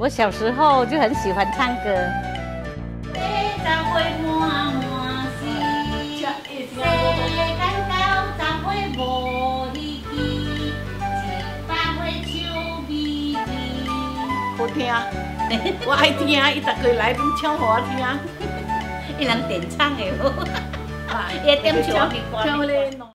我小时候就很喜欢唱歌。 好听，我爱听，伊逐个来宾唱互我听。 伊人电唱的哦，伊点唱的歌。